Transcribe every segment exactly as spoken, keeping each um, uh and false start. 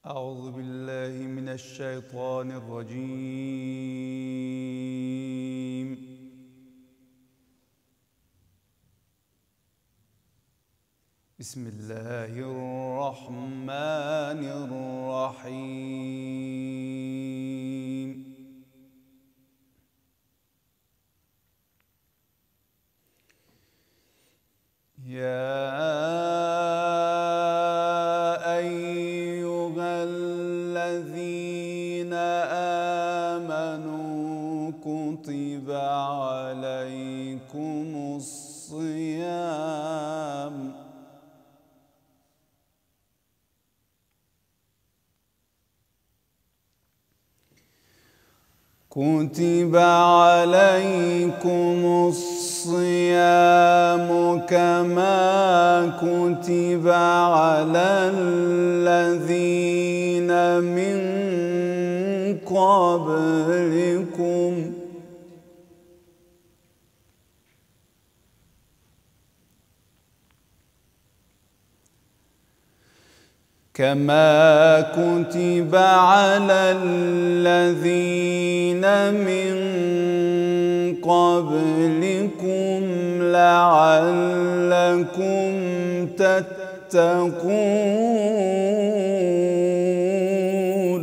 أعوذ بالله من الشيطان الرجيم بسم الله الرحمن الرحيم يا أيها الذين آمنوا كتب عليكم الصيام كتب عليكم الصيام كما كتب على الذين من قبلكم كما كتب على الذين من قبلكم لعلكم تتقون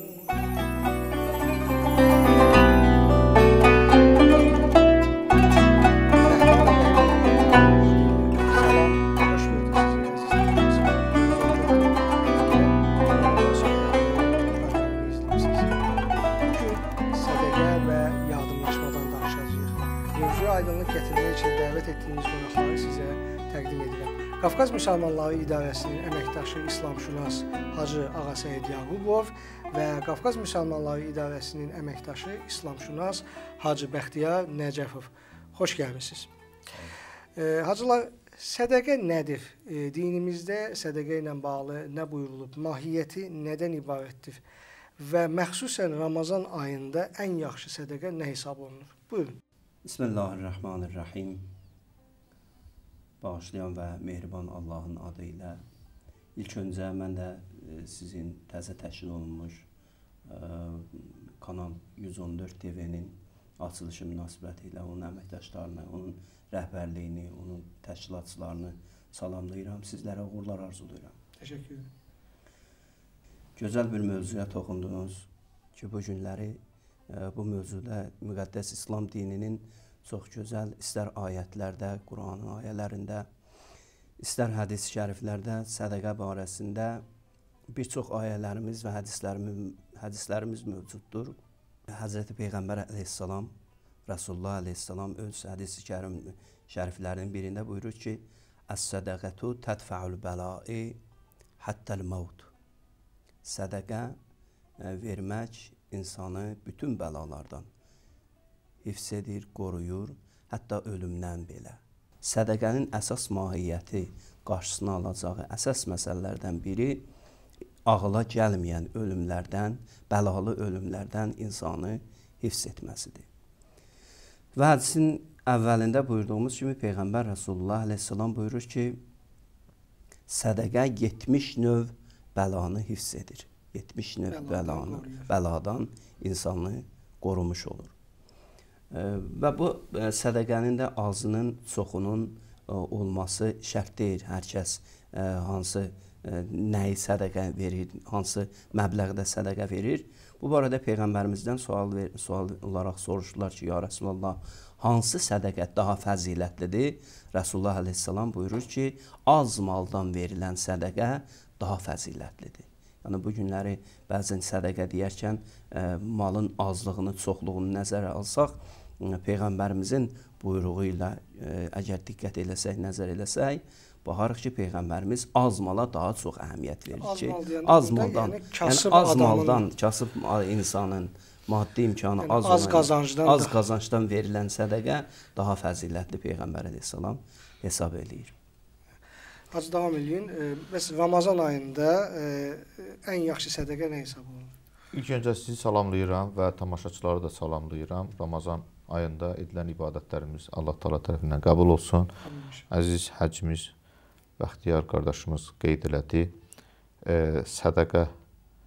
aydınlıq gətirmək üçün dəvət etdiyimiz qonaqları sizə təqdim edirəm. Qafqaz Müsəlmanları İdarəsinin əməkdaşı İslamşünas Hacı Ağasəyid Yaqubov və Qafqaz Müsəlmanları İdarəsinin əməkdaşı İslamşünas Hacı Bəxtiyar Nəcəfov. Xoş gəlmisiniz. E, hacılar, sədəqə nədir? E, dinimizdə sədəqə ilə bağlı nə buyurulub? Mahiyyəti nədən ibarətdir? Və məxsusən Ramazan ayında ən yaxşı sədəqə nə hesab olunur? Buyurun. Bismillahirrahmanirrahim. Bağışlayan və mehriban Allahın adı ilə. İlk öncə mən də sizin təzə təşkil olunmuş Kanal yüz on dörd T V-nin açılışı münasibəti ilə onun əməkdaşlarını, onun rəhbərliyini, onun təşkilatçılarını salamlayıram. Sizlərə uğurlar arzulayıram. Təşəkkür ederim. Gözəl bir mövzuya toxundunuz ki, bu günləri bu mövzuda müqəddəs İslam dininin çox gözəl, istər ayətlərdə, Quranın ayələrində, istər hədis-i şəriflərdə, sədəqə barəsində bir çox ayələrimiz və hədislərimiz, hədislərimiz mövcuddur. Həzrəti Peyğəmbər əleyhissalam, Rasulullah əleyhissalam öz hədis-i şəriflərinin birində buyurur ki, Əs-sədəqətu tədfəul bəla'i həttəl məvd. Sədəqə vermək insanı bütün bəlalardan hifz edir, qoruyur, hətta ölümdən belə. Sədəqənin əsas mahiyyəti, qarşısını alacağı əsas məsələlərdən biri ağıla gəlməyən ölümlərdən, bəlalı ölümlərdən insanı hifz etməsidir. Və hədisin əvvəlində buyurduğumuz kimi Peyğəmbər Rasulullah əleyhissalam buyurur ki, sədəqə yetmiş növ bəlanı hifz edir. yetmiş növ bəlanı, bəladan insanı qorumuş olur. Və bu sədəqənin də azının, çoxunun olması şərt deyil. Hər kəs hansı nəyi sədəqə verir, hansı məbləğdə sədəqə verir. Bu barədə Peyğəmbərimizdən sual, sual olaraq soruşdular ki, ya Resulallah, hansı sədəqə daha fəzilətlidir? Resulullah əleyhissalam buyurur ki, az maldan verilən sədəqə daha fəzilətlidir. Yəni, bu günləri bəzən sədəqə deyərkən e, malın azlığını, çoxluğunu nəzərə alsaq, e, Peyğəmbərimizin buyruğu ilə e, əgər diqqət eləsək, nəzər eləsək, baxarıq ki, Peyğəmbərimiz az mala daha çox əhəmiyyət verir ki, az maldan, yəni az maldan, kasıb insanın maddi imkanı az olan, az qazancdan verilən sədəqə daha fəzilətli Peyğəmbər əleyhissalam hesab eləyir. Hacı, davam edin. Bəs Ramazan ayında ən yaxşı sədəqə nə hesab olunur? İlk öncə sizi salamlayıram və tamaşaçıları da salamlayıram. Ramazan ayında edilən ibadətlərimiz Allah Taala tərəfindən qəbul olsun. Əziz həcimiz Bəxtiyar qardaşımız qeyd elədi. E, sədəqə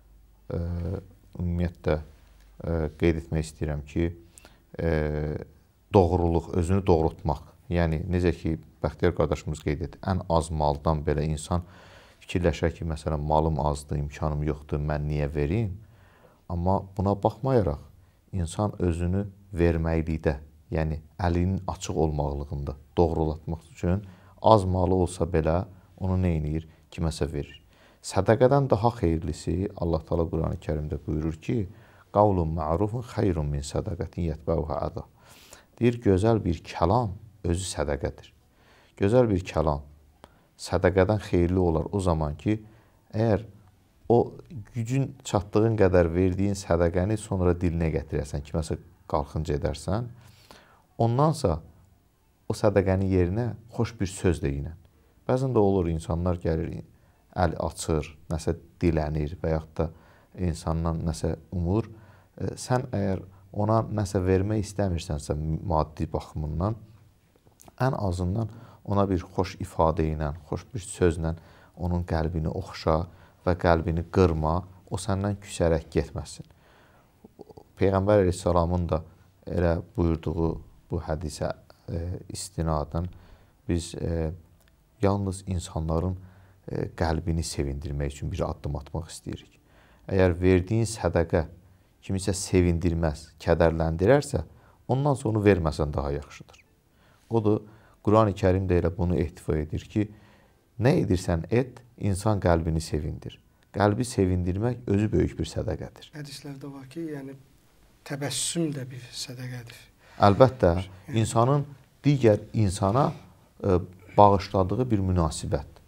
e, ümumiyyətlə e, qeyd etmək istəyirəm ki, e, doğruluq, özünü doğrultmaq. Yəni, necə ki, Bəxtiyar qardaşımız qeyd etdi, ən az maldan belə insan fikirləşər ki, məsələn, malım azdır, imkanım yoxdur, mən niyə verim? Amma buna baxmayaraq, insan özünü verməklikdə, yəni əlinin açıq olmaqlığında doğrulatmaq üçün az malı olsa belə onu nə edir? Kiməsə verir. Sədəqədən daha xeyirlisi Allah Teala Qurani Kərimdə buyurur ki, qavlun ma'rufun xeyrun min sədəqətin yətbəuha əza. Deyir, gözəl bir kəlam özü sədəqədir. Gözəl bir kəlam sədəqədən xeyirli olar o zaman ki, əgər o gücün çatdığın qədər verdiyin sədəqəni sonra dilinə gətirərsən, kiməsə qalxınca edərsən, ondansa o sədəqənin yerinə xoş bir söz deyinən. Bəzən də olur, insanlar gəlir, əl açır, nəsə dilənir və yaxud da insandan nəsə umur. Sən əgər ona nəsə vermək istəmirsənsə maddi baxımından, ən azından ona bir xoş ifadə ilə, xoş bir sözlə onun qəlbini oxşa və qəlbini qırma, o səndən küsərək getməsin. Peyğəmbər əleyhissalamın da elə buyurduğu bu hədisə e, istinadən biz e, yalnız insanların e, qəlbini sevindirmək üçün bir addım atmaq istəyirik. Əgər verdiyin sədəqə kimisə sevindirməz, kədərləndirərsə, ondan sonra onu verməsən daha yaxşıdır. Odur, Qurani Kərim də elə bunu ehtiva edir ki, nə edirsən et, insan qəlbini sevindir. Qəlbi sevindirmək özü böyük bir sədəqədir. Hədislərdə var ki, yəni təbəssüm də bir sədəqədir. Əlbəttə, insanın digər insana e, bağışladığı bir münasibət,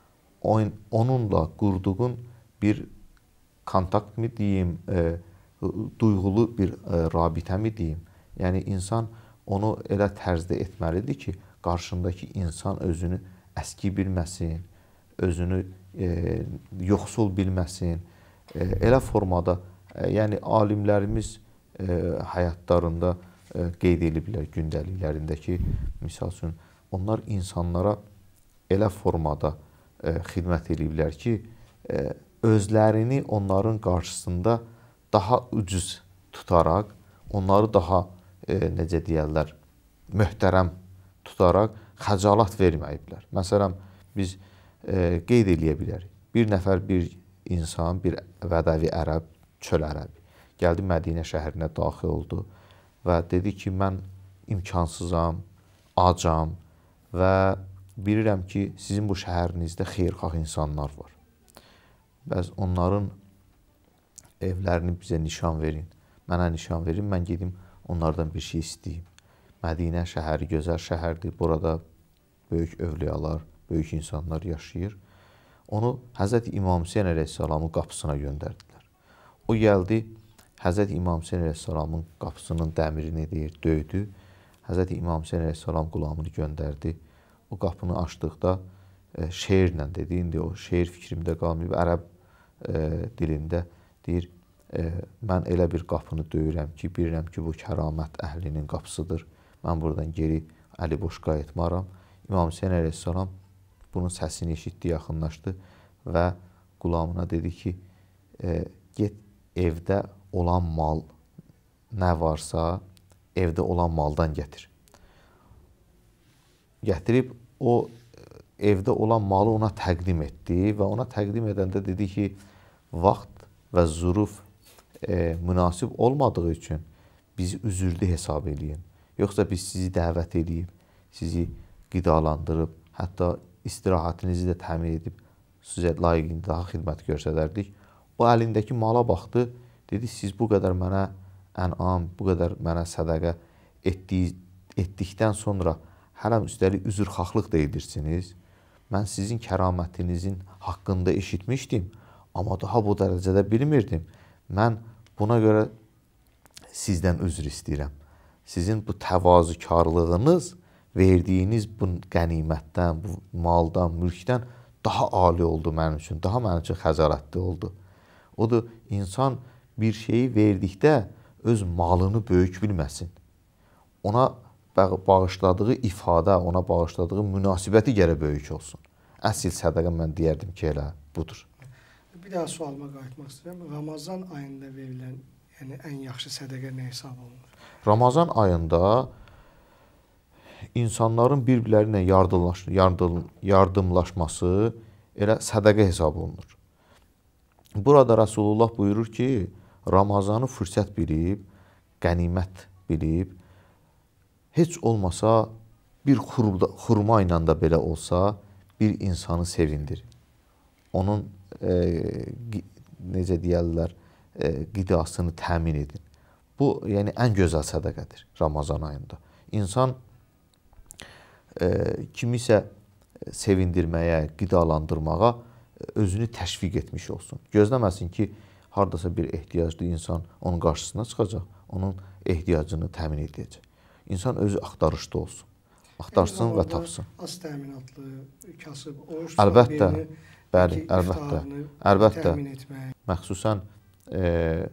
onunla qurduğun bir kontakt mı deyim, e, duyğulu bir e, rabitə mi deyim. Yəni, insan onu elə tərzdə etməlidir ki, qarşındakı insan özünü əski bilməsin, özünü e, yoxsul bilməsin. E, elə formada, e, yəni alimlərimiz e, həyatlarında e, qeyd ediblər gündəliklərində ki, misal üçün, onlar insanlara elə formada e, xidmət ediblər ki, e, özlərini onların qarşısında daha ucuz tutaraq, onları daha, e, necə deyərlər, möhtərəm tutaraq xəcalat verməyiblər. Məsələn, biz e, qeyd eləyə bilərik. Bir nəfər, bir insan, bir vədəvi ərəb, çöl ərəbi gəldi Mədinə şəhərinə daxil oldu və dedi ki, mən imkansızam, acam və bilirəm ki, sizin bu şəhərinizdə xeyirxah insanlar var. Bəs onların evlərini bizə nişan verin, mənə nişan verin, mən gedim onlardan bir şey istəyim. Mədinə şəhəri gözəl şəhərdir, burada böyük övliyalar, böyük insanlar yaşayır. Onu Həzrəti İmam Hüseyn əleyhissalamın qapısına göndərdilər. O gəldi, Həzrəti İmam Hüseyn əleyhissalamın qapısının dəmirini deyir, döydü. Həzrəti İmam Hüseyn əleyhissalam qulamını göndərdi. O qapını açdıqda e, şeirlə dedi, indi o şeir fikrimdə qalmayıb, ərəb e, dilində deyir, e, mən elə bir qapını döyürəm ki, bilirəm ki, bu kəramət əhlinin qapısıdır. Mən buradan geri əli boş qayıtmaram. İmam Hüseyn əleyhissalam bunun səsini eşitdi, yaxınlaşdı və qulamına dedi ki, e, get evdə olan mal nə varsa, evdə olan maldan gətir. Gətirib o evdə olan malı ona təqdim etdi və ona təqdim edəndə dedi ki, vaxt və züruf e, münasib olmadığı üçün bizi üzürlü hesab eləyin. Yoxsa biz sizi dəvət edib, sizi qidalandırıb, hətta istirahətinizi də təmin edib, sizə layiqində daha xidmət göstərərdik. O əlindəki mala baxdı, dedi, siz bu qədər mənə ənam, bu qədər mənə sədəqə etdiyi, etdikdən sonra hələm üstəlik üzrxahlıq da edirsiniz. Mən sizin kəramətinizin haqqında eşitmişdim, amma daha bu dərəcədə bilmirdim. Mən buna görə sizdən üzr istəyirəm. Sizin bu təvazükarlığınız verdiyiniz bu qənimətdən, bu maldan, mülkdən daha ali oldu mənim üçün, daha mənim üçün xəcalətli oldu. Odur, insan bir şeyi verdikdə öz malını böyük bilməsin. Ona bağışladığı ifadə, ona bağışladığı münasibəti gərək böyük olsun. Əsl sədəqə mən deyərdim ki, elə budur. Bir daha sualıma qayıtmaq istəyirəm. Ramazan ayında verilən, yəni ən yaxşı sədəqə nə hesab olunur? Ramazan ayında insanların bir-birləri ilə yardımlaş, yardım, yardımlaşması elə sədəqə hesab olunur. Burada Rasulullah buyurur ki, Ramazanı fürsət bilib, qənimət bilib, heç olmasa bir xurma ilə də belə olsa, bir insanı sevindir. Onun e, necə deyərlər, e, qidasını təmin edin. Bu, yəni ən gözəl sədəqədir Ramazan ayında. İnsan e, kimisə sevindirməyə, qidalandırmağa özünü təşviq etmiş olsun. Gözləməsin ki, hardasa bir ehtiyaclı insan onun qarşısına çıxacaq, onun ehtiyacını təmin edəcək. İnsan özü axtarışda olsun. Axtarsın və tapsın. Az təminatlı, kasıb, oruç əlbəttə, sahibi, bəli, əlbəttə, əlbəttə. Məxsusən e,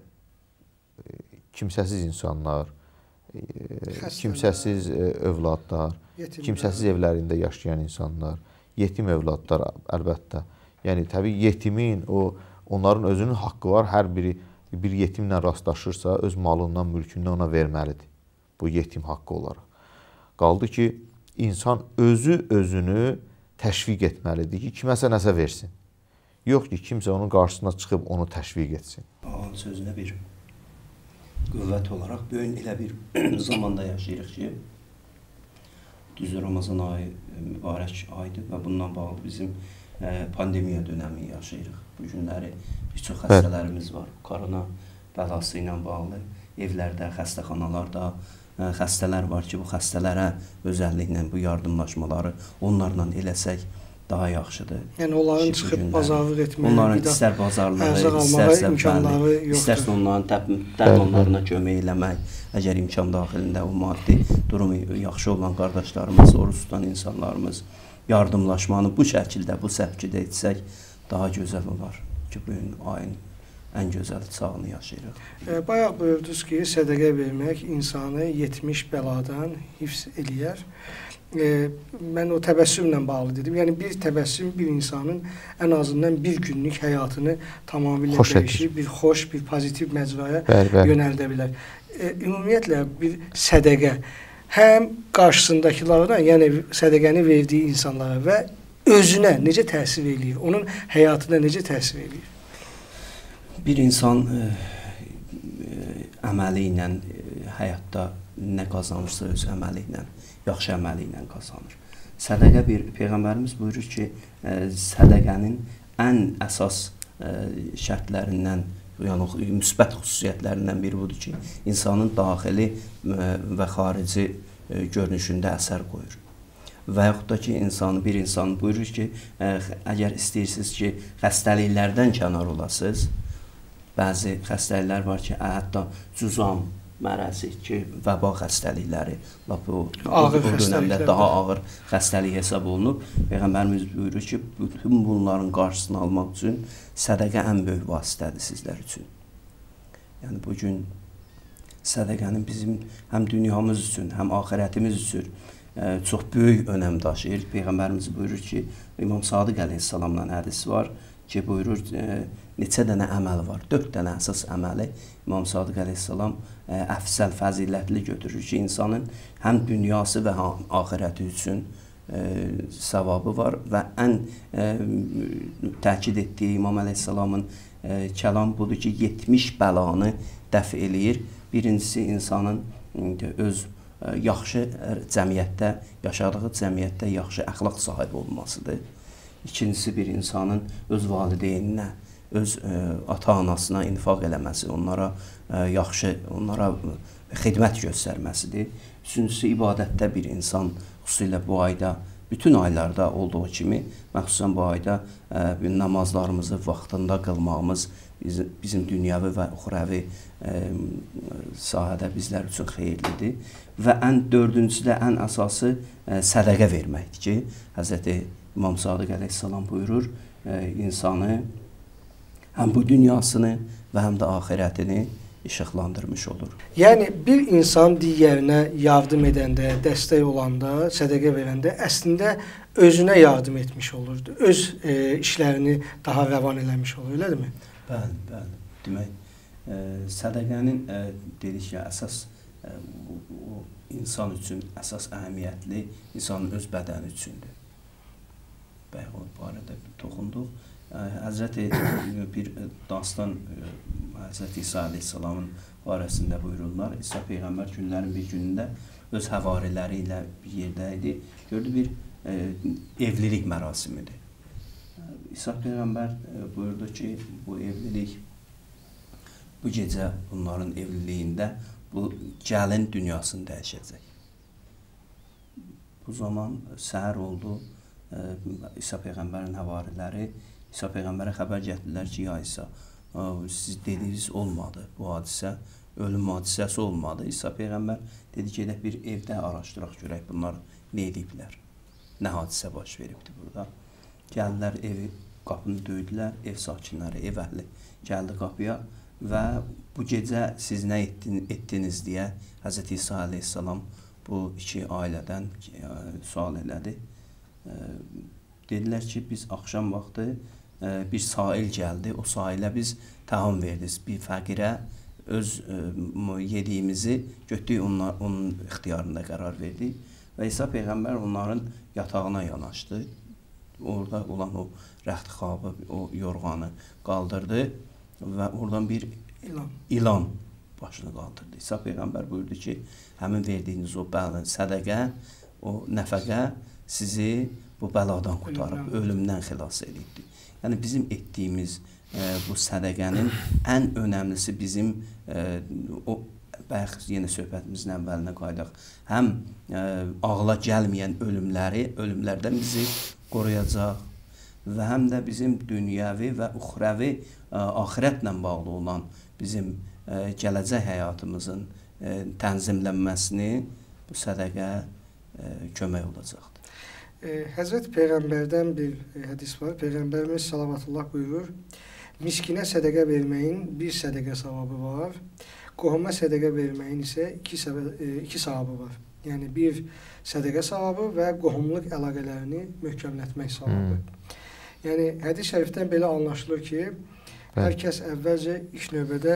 kimsəsiz insanlar, e, kimsəsiz e, övladlar, yetimlər, kimsəsiz evlərində yaşayan insanlar, yetim övladlar əlbəttə. Yəni təbii yetimin o onların özünün haqqı var. Hər biri bir yetimlə rastlaşırsa öz malından, mülkündən ona verməlidir. Bu yetim haqqı olaraq. Qaldı ki, insan özü özünü təşviq etməlidir ki, kiməsə nəsə versin. Yox ki, kimsə onun qarşısına çıxıb onu təşviq etsin. Ağın sözünə bir qüvvət olaraq böyün elə bir zamanda yaşayırıq ki, düzdür Ramazan ayı mübarək aydır və bundan bağlı bizim pandemiya dönəmi yaşayırıq. Bu günləri bir çox xəstələrimiz var. Korona bəlası ilə bağlı evlərdə, xəstəxanalarda xəstələr var ki, bu xəstələrə özəlliklə bu yardımlaşmaları onlarla eləsək daha yaxşıdır. Yəni onların çıxıb bazarlıq etməyə, onların istər bazarlığı, istərsə bəli, istərsə onların dərmanlarına kömək eləmək, əgər imkan daxilində o maddi durumu yaxşı olan qardaşlarımız, oruç tutan insanlarımız yardımlaşmanı bu şəkildə, bu səpkidə etsək daha gözəl olar ki, bu ayın ən gözəl çağını yaşayırıq. E, bayaq buyurdunuz ki, sədəqə vermək insanı yetmiş bəladan hifz eləyər. E, mən o təbəssümlə bağlı dedim. Yəni bir təbəssüm bir insanın ən azından bir günlük həyatını tamamilə xoş dəyişir, edir. Bir xoş, bir pozitiv məcraya bəli, bəli. yönəldə bilər. E, ümumiyyətlə bir sədəqə həm qarşısındakılara, yəni sədəqəni verdiyi insanlara və özünə necə təsir eləyir, onun həyatına necə təsir eləyir? Bir insan e, e, əməli ilə e, həyatda nə qazanırsa öz əməli ilə, yaxşı əməli ilə qazanır. Sədəqə bir, Peyğəmbərimiz buyurur ki, e, sədəqənin ən əsas e, şərtlərindən, yəni müsbət xüsusiyyətlərindən biri budur ki, insanın daxili e, və xarici e, görünüşündə əsər qoyur. Və yaxud da ki, insanı, bir insan buyurur ki, ə, əgər istəyirsiniz ki, xəstəliklərdən kənar olasınız, bəzi xəstəliklər var ki, hətta cüzam mərəzi ki, vəba xəstəlikləri, lap o, o, o dönəmdə daha ağır xəstəlik hesab olunub. Peyğəmbərimiz buyurur ki, bütün bunların qarşısını almaq üçün sədəqə ən böyük vasitədir sizlər üçün. Yəni, bugün sədəqənin bizim həm dünyamız üçün, həm axirətimiz üçün ə, çox böyük önəm daşıyır. Peyğəmbərimiz buyurur ki, İmam Sadiq əleyhissalamdan hədis var ki, buyurur, ə, neçə dənə əməl var, dörd dənə əsas əməli İmam Sadiq əleyhissalam ə, əfsəl, fəzilətli götürür ki, insanın həm dünyası və axirəti üçün ə, savabı var və ən ə, təkid etdiyi İmam əleyhissalamın ə, kəlam budur ki, yetmiş bəlanı dəf eləyir. Birincisi, insanın ə, öz ə, yaxşı cəmiyyətdə, yaşadığı cəmiyyətdə yaxşı əxlaq sahibi olmasıdır. İkincisi, bir insanın öz valideyninə, öz ata-anasına infaq eləməsi, onlara ə, yaxşı, onlara xidmət göstərməsidir. Üçüncüsü, ibadətdə bir insan, xüsusilə bu ayda, bütün aylarda olduğu kimi, məxsusən bu ayda ə, namazlarımızı vaxtında qılmağımız bizim, bizim dünyəvi və uxrəvi ə, sahədə bizlər üçün xeyirlidir. Və ən dördüncüsü də ən əsası ə, sədəqə verməkdir ki, Həzrəti İmam Sadiq əleyhissalam buyurur, ə, insanı həm bu dünyasını və həm də axirətini işıqlandırmış olur. Yəni bir insan digərinə yardım edəndə, dəstək olanda, sədaqə verəndə əslində özünə yardım etmiş olurdu. Öz e, işlərini daha rəvan eləmiş olur, elədirmi? Bəli, bəli. Demək, e, sədaqənin e, dedik ki, əsas e, o, o insan üçün əsas əhəmiyyətli insanın öz bədəni üçündür. Bəli, o barədə toxunduq. E, Həzrəti bir dastan e, Həzrəti İsa əleyhissalamın barəsində buyururlar. İsa Peyğəmbər günlərin bir günündə öz həvariləri ilə bir yerdə idi. Gördü bir e, evlilik mərasimidir. İsa Peyğəmbər e, buyurdu ki, bu evlilik bu gecə bunların evliliyində bu gəlin dünyasını dəyişəcək. Bu zaman səhər oldu. E, İsa Peyğəmbərin həvariləri İsa Peyğəmbərə xəbər gətirdilər ki, ya İsa, siz dediniz olmadı, bu hadisə, ölüm hadisəsi olmadı. İsa Peyğəmbər dedi ki, edək bir evdə araşdıraq görək, bunlar nə ediblər, nə hadisə baş veribdir burada. Gəldilər evi, qapını döydülər, ev sakinləri, ev əhli gəldi qapıya və bu gecə siz nə etdin, etdiniz deyə Həzrəti İsa əleyhissalam bu iki ailədən sual elədi. Dedilər ki, biz axşam vaxtı bir sahil gəldi, o sahilə biz təham verdik. Bir fəqirə öz yediyimizi götürdük, onun ixtiyarında qərar verdik. Və İsa Peyğəmbər onların yatağına yanaşdı. Orada olan o rəxtxabı, o yorğanı qaldırdı və oradan bir ilan, ilan başını qaldırdı. İsa Peyğəmbər buyurdu ki, həmin verdiyiniz o bəli sədəqə, o nəfəqə sizi bu bəladan qutarıb, ölümdən xilas edibdir. Yəni bizim etdiyimiz e, bu sədəqənin ən önəmlisi bizim e, o bayaq yenə söhbətimizin əvvəlinə qaydaq. Həm e, ağla gəlməyən ölümləri, ölümlərdən bizi qoruyacaq və həm də bizim dünyəvi və uxrəvi e, axirətlə bağlı olan bizim e, gələcək həyatımızın e, tənzimlənməsini bu sədəqə e, kömək olacaqdır. Həzrət Peyğəmbərdən bir hədis var. Peyğəmbərimiz salavatullah buyurur, miskinə sədəqə verməyin bir sədəqə savabı var, qohuma sədəqə verməyin isə iki, iki savabı var. Yəni bir sədəqə savabı və qohumluq əlaqələrini möhkəmlətmək savabı. Hmm. Yəni hədis şərifdən belə anlaşılır ki, bəli, hər kəs əvvəlcə ilk növbədə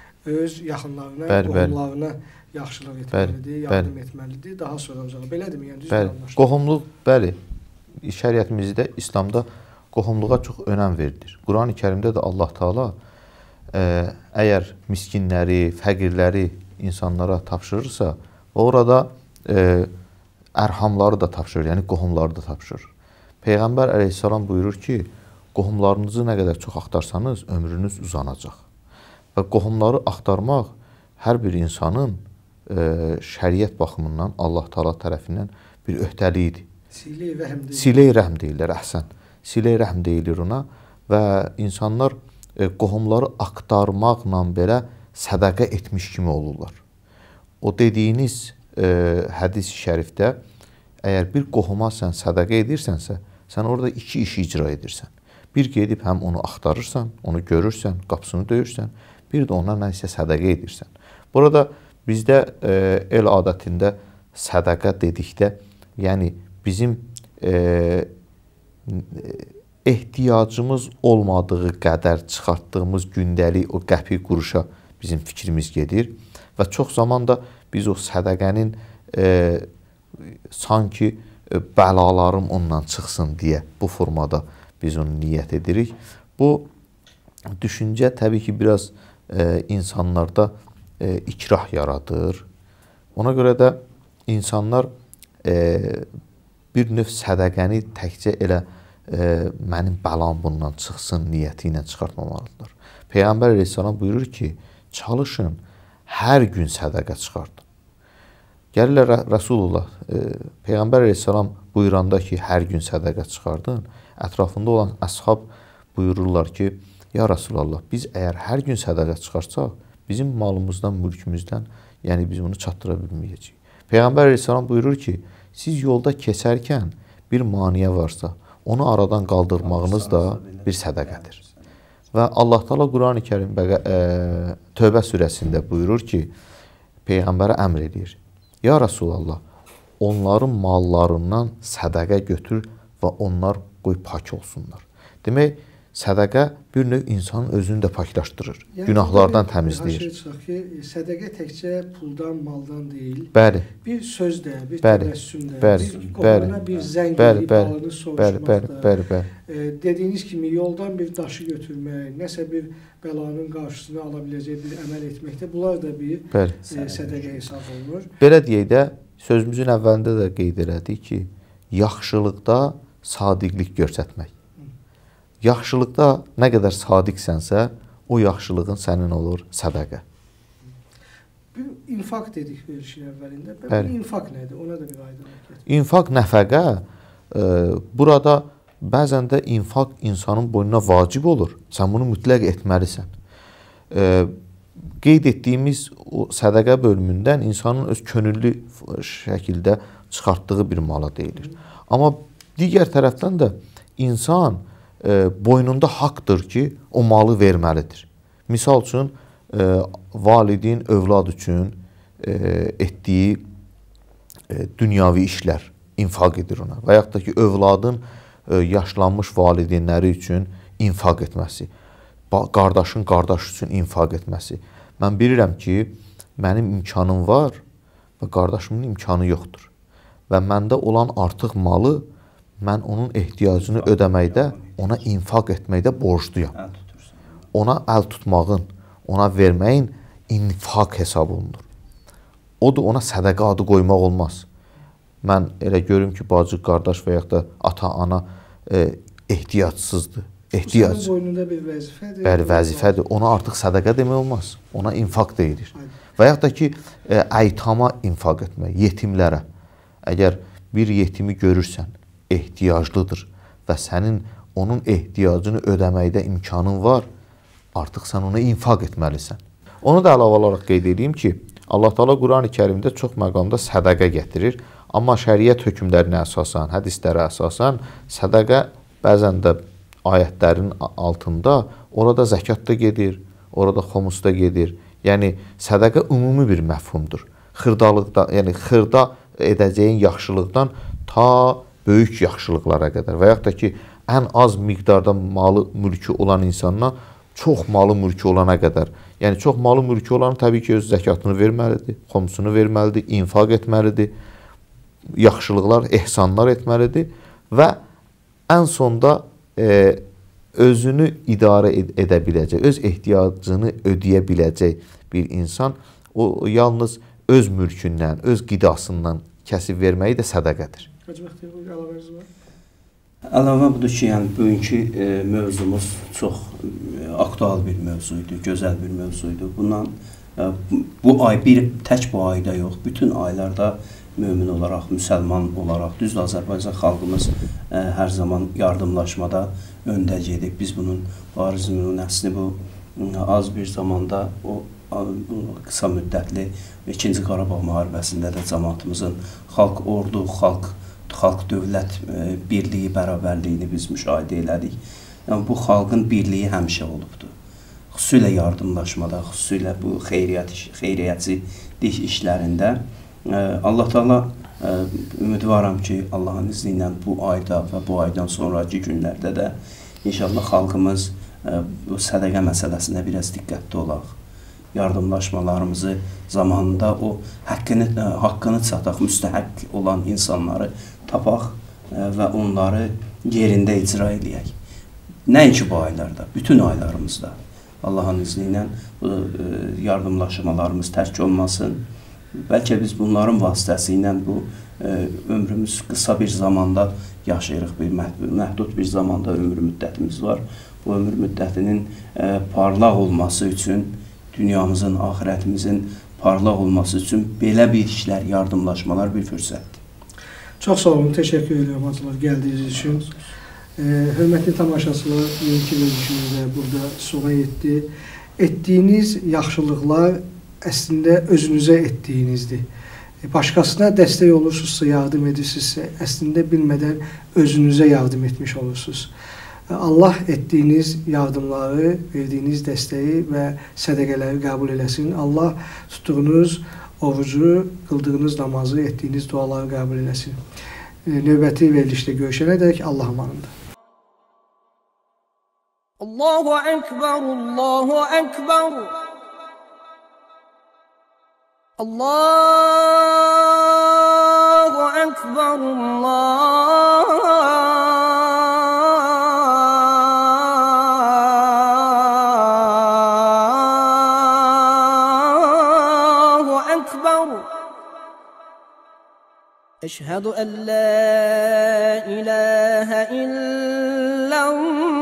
öz yaxınlarına, bəli, qohumlarına bəli, yaxşılıq etməlidir, bəli, yardım bəli, etməlidir, daha sonra uzağa. Belədirmi? Yəni düz anlaşılır. Qohumluq, bəli, şəriətimizdə, İslamda qohumluğa çox önəm verilir. Quran-ı Kərimdə də Allah Taala ə, əgər miskinləri, fəqirləri insanlara tapşırırsa, orada ə, ərhamları da tapşırır, yəni qohumları da tapşırır. Peyğəmbər əleyhissalam buyurur ki, qohumlarınızı nə qədər çox axtarsanız, ömrünüz uzanacaq. Və qohumları axtarmaq hər bir insanın ə, şəriət baxımından Allah Taala tərəfindən bir öhdəliyidir. Silə-i rəhm deyilir. Silə-i rəhm deyirlər, əhsən. Silə-i rəhm deyilir ona və insanlar ə, qohumları axtarmaqla belə sədaqə etmiş kimi olurlar. O dediyiniz ə, hədis-i şərifdə əgər bir qohuma sən sədaqə edirsənsə, sən orada iki işi icra edirsən. Bir gedib həm onu axtarırsan, onu görürsən, qapısını döyürsən, bir də ona nəsə sədaqə edirsən. Burada bizdə e, el adətində sədaqə dedikdə, yəni bizim e, ehtiyacımız olmadığı qədər çıxartdığımız gündəlik o qəpik quruşa bizim fikrimiz gedir və çox zaman da biz o sədaqənin e, sanki e, bəlalarım ondan çıxsın deyə bu formada biz onu niyyət edirik. Bu düşüncə təbii ki, biraz e, insanlarda e, ikrah yaradır. Ona görə də insanlar e, bir növ sədaqəni təkcə elə e, mənim bəlam bundan çıxsın niyyəti ilə çıxartmamalıdırlar. Peyğəmbər əleyhissalam buyurur ki, çalışın, hər gün sədaqə çıxartın. Gəlirlər Rasulullah, e, Peyğəmbər əleyhissalam buyuranda ki, hər gün sədaqə çıxardın, ətrafında olan əshab buyururlar ki, ya Rasulallah, biz əgər hər gün sədaqə çıxarsaq, bizim malımızdan, mülkümüzdən, yəni biz bunu çatdıra bilməyəcəyik. Peyğəmbər əleyhissalam buyurur ki, siz yolda keçərkən bir maniyə varsa, onu aradan qaldırmağınız da bir sədaqədir. Və Allah Taala Qurani Kərimdə e, Tövbə surəsində buyurur ki, peyğəmbərə əmr edir. Ya Rasulallah, onların mallarından sədaqə götür və onlar qoy pak olsunlar. Demək, sədaqə bir növ insanın özünü də paklaşdırır, yəni, günahlardan təmizləyir. Ki, sədaqə təkcə puldan, maldan deyil. Bəli. Bir sözdür, bir bəli, təbəssümdür, bəli, bir qohana bir zəng edib halını soruşmaqdır. Bəli, bəli. E, dediyiniz kimi yoldan bir daşı götürmək, nəsə bir bəlanın qarşısını ala biləcək bir əməl etməkdə, bunlar da bir e, sədaqə hesab olunur. Belə deyək də, sözümüzün əvvəlində də qeyd elədik ki, yaxşılıqda sadiqlik göstərmək. Yaxşılıqda nə qədər sadiqsənsə, o yaxşılığın sənin olur sədaqə. Bir infaq dedik verilişin əvvəlində. Bəli. Bu infaq nədir? Ona da bir aydınlıq gətirin. İnfaq, nəfəqə, e, burada bəzən də infaq insanın boynuna vacib olur. Sən bunu mütləq etməlisən. E, qeyd etdiyimiz o sədaqə bölümündən insanın öz könüllü şəkildə çıxartdığı bir mala deyilir. Amma digər tərəfdən də insan E, boynunda haqdır ki, o malı verməlidir. Misal üçün, e, validin övlad üçün e, etdiyi e, dünyavi işlər infaq edir ona. Və yaxud da ki, övladın e, yaşlanmış valideynləri üçün infaq etməsi, qardaşın qardaş üçün infaq etməsi. Mən bilirəm ki, mənim imkanım var və qardaşımın imkanı yoxdur. Və məndə olan artıq malı mən onun ehtiyacını ödəməkdə, ona infaq etməkdə borcluyam. Ona əl tutmağın, ona verməyin infaq hesab olunur. O da ona sədaqə adı qoymaq olmaz. Mən elə görüm ki, bacı, qardaş və yaxud da ata, ana e, ehtiyacsızdır. Ehtiyac. Bu sənin boynunda bir vəzifədir. Bəli, vəzifədir. Ona artıq sədaqə demək olmaz. Ona infaq deyilir. Və yaxud da ki, e, əytama infaq etmək, yetimlərə. Əgər bir yetimi görürsən, ehtiyaclıdır və sənin onun ehtiyacını ödəməkdə imkanın var, artıq sən ona infaq etməlisən. Onu da əlavə olaraq qeyd edeyim ki, Allah Taala Qurani Kərimdə çox məqamda sədaqə gətirir, amma şəriət hökmlərinə əsasən, hədislərə əsasən sədaqə bəzən də ayətlərin altında orada zəkat da gedir, orada xumus da gedir. Yəni sədaqə ümumi bir məfhumdur. Xırdalıqda, yəni xırda edəcəyin yaxşılıqdan ta böyük yaxşılıqlara qədər və yaxud da ki, ən az miqdarda malı, mülkü olan insandan çox malı, mülkü olana qədər. Yəni, çox malı, mülkü olan təbii ki, öz zəkatını verməlidir, xomsunu verməlidir, infaq etməlidir, yaxşılıqlar, ehsanlar etməlidir və ən sonda e, özünü idarə ed edə biləcək, öz ehtiyacını ödəyə biləcək bir insan, o yalnız öz mülkündən, öz qidasından kəsib verməyi də sədaqədir. Hacı Bəxtiyar, bu əlavəniz var? Əlavə budur ki, yəni bugünkü e, mövzumuz çox e, aktual bir mövzuydu, gözəl bir mövzuydu. Bundan e, bu ay bir tək bu ayda yox, bütün aylarda mömin olaraq, müsəlman olaraq, düzdür Azərbaycan xalqımız e, hər zaman yardımlaşmada öndə gedib. Biz bunun bariz nümunəsini bu az bir zamanda o qısa müddətli ikinci Qarabağ müharibəsində də cəmaatımızın xalq ordu, xalq xalq dövlət birliyi, bərabərliyini biz müşahidə elədik. Yəni, bu xalqın birliyi həmişə olubdur. Xüsusilə yardımlaşmada, xüsusilə bu xeyriyyət, xeyriyyətçilik işlərində Allah Taala ümidvaram ki, Allahın izni ilə bu ayda və bu aydan sonraki günlərdə də inşallah xalqımız bu sədaqə məsələsinə biraz diqqətli olaq. Yardımlaşmalarımızı zamanında o haqqını, haqqını çataq, müstəhəq olan insanları tapaq və onları yerində icra eləyək. Nəinki bu aylarda, bütün aylarımızda Allahın izni ilə yardımlaşmalarımız tərk olmasın. Bəlkə biz bunların vasitəsilə bu ömrümüz qısa bir zamanda yaşayırıq, bir məhdud bir zamanda ömür müddətimiz var. Bu ömür müddətinin parlaq olması üçün, dünyamızın, axirətimizin parlaq olması üçün belə bir işlər, yardımlaşmalar bir fürsətdir. Çox sağ olun, təşəkkür edirəm hacılar gəldiyiniz üçün. E, hörmətli tamaşaçılar, yeni verilişimizdə burada sona yetdi. Etdiyiniz yaxşılıqlar əslində özünüzə etdiyinizdir. E, başqasına dəstək olursunuzsa, yardım edirsinizsə, əslində bilmədən özünüzə yardım etmiş olursunuz. Allah etdiyiniz yardımları, verdiyiniz dəstəyi və sədəqələri qəbul eləsin. Allah tutduğunuz orucu, qıldığınız namazı, etdiyiniz duaları qəbul eləsin. Növbəti verilişdə görüşənədək Allah amanında. Allahu Ekber, Allahu Ekber. Allahu Ekber, Allahu Ekber. Eşhedü en la ilahe illallah.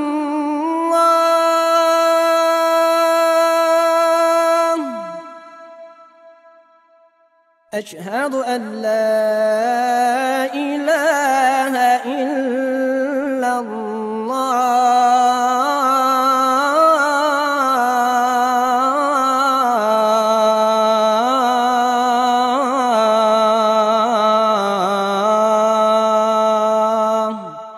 أشهد أن لا إله إلا الله.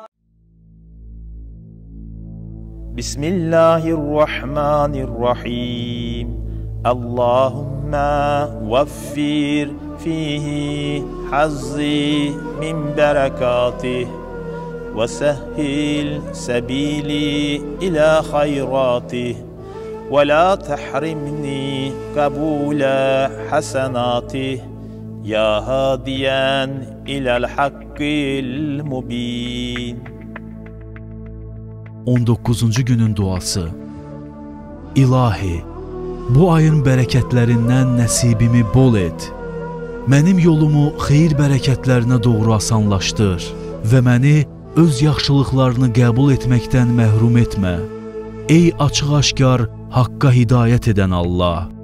بسم الله الرحمن الرحيم. اللهم وفر فيه حظي من بركاته وسهل سبيلي إلى خيراته ولا تحرمني قبول حسناته يا هاديا إلى الحق المبين. on doqquzuncu günün duası. İlahi, bu ayın bərəkətlərindən nəsibimi bol et. Mənim yolumu xeyir bərəkətlərinə doğru asanlaşdır və məni öz yaxşılıqlarını qəbul etməkdən məhrum etmə. Ey açıq-aşkar haqqa hidayət edən Allah!